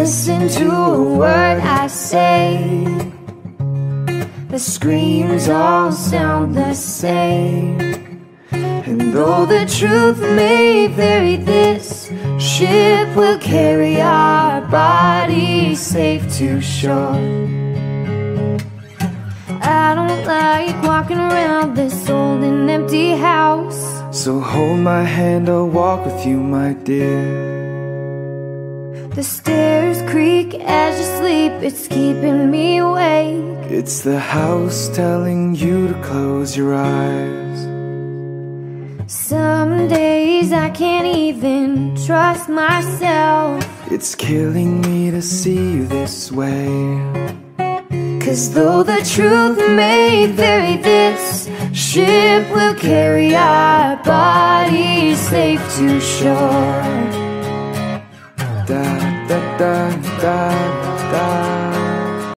listen to a word I say. The screams all sound the same. And though the truth may vary, this ship will carry our bodies safe to shore. I don't like walking around this old and empty house, so hold my hand, I'll walk with you, my dear. The stairs creak as you sleep, it's keeping me awake. It's the house telling you to close your eyes. Some days I can't even trust myself. It's killing me to see you this way. 'Cause though the truth may vary, this ship will carry our bodies safe to shore. Da da da da da.